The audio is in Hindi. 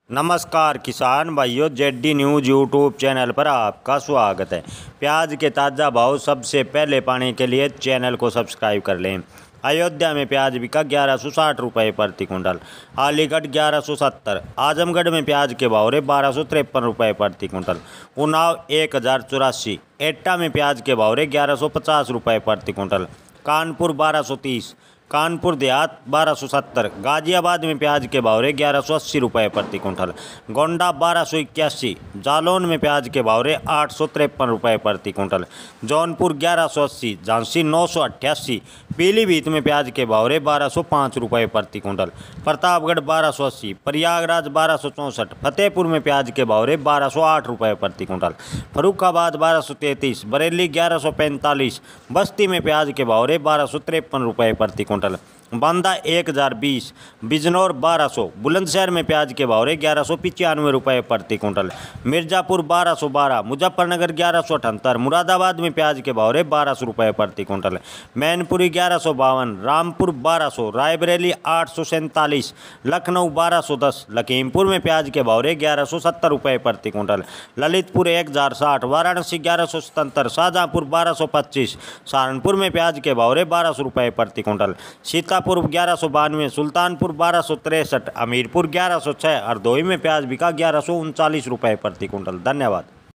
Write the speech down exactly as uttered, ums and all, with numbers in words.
नमस्कार किसान भाइयों, Z D news YouTube channel पर आपका स्वागत है। प्याज के ताज़ा भाव सबसे पहले पाने के लिए चैनल को सब्सक्राइब कर लें। अयोध्या में प्याज बिका ग्यारह सौ साठ रुपये प्रति कुंटल, अलीगढ़ ग्यारह सौ सत्तर, आजमगढ़ में प्याज के भाव रहे बारह सौ तिरपन रुपये प्रति कुंटल, उन्नाव एक हज़ार चौरासी, एट्टा में प्याज के भाव रहे ग्यारह सौ पचास रुपये प्रति कुंटल, कानपुर बारह सौ तीस, कानपुर देहात बारह सौ सत्तर, गाजियाबाद में प्याज के भाव रहे ग्यारह सौ अस्सी रुपये प्रति कुंटल, गोंडा बारह सौ इक्यासी, जालौन में प्याज के भाव रहे आठ सौ तिरपन रुपये प्रति कुंटल, जौनपुर ग्यारह सौ अस्सी, झांसी नौ सौ अट्ठासी, पीलीभीत में प्याज के भाव रहे बारह सौ पाँच रुपये प्रति कुंटल, प्रतापगढ़ बारह सौ अस्सी, प्रयागराज बारह सौ चौंसठ, फतेहपुर में प्याज के भाव रहे बारह सौ आठ रुपये प्रति कुंटल, फरुखाबाद बारह सौ तैंतीस, बरेली ग्यारह सौ पैंतालीस, बस्ती में प्याज के भाव रहे बारह सौ तिरपन रुपये प्रति कुंटल, बांदा एक हज़ार बीस, बिजनौर बारह सौ, बुलंदशहर में प्याज के भाव रहे ग्यारह सौ पचानवे रुपये प्रति कुंटल, मिर्जापुर बारह सौ बारह, मुजफ्फरनगर ग्यारह सौ अठहत्तर, मुरादाबाद में प्याज के भाव रहे बारह सौ रुपये प्रति कुंटल, मैनपुरी ग्यारह सौ बावन, रामपुर बारह सौ, रायबरेली आठ सौ सैंतालीस, लखनऊ बारह सौ दस, लखीमपुर में प्याज के भाव रहे ग्यारह सौ सत्तर रुपये प्रति कुंटल, ललितपुर एक हज़ार साठ, वाराणसी ग्यारह सौ सतहत्तर, शाहजहाँपुर बारह सौ पच्चीस, सहारनपुर में प्याज के भाव रहे बारह सौ रुपये प्रति कुंटल, सीता पूर्व ग्यारह सौ बानवे, सुल्तानपुर बारह सौ तिरसठ, हमीरपुर ग्यारह सौ छः, हरदोई में प्याज बिका ग्यारह सौ उनचालीस रुपये प्रति कुंटल। धन्यवाद।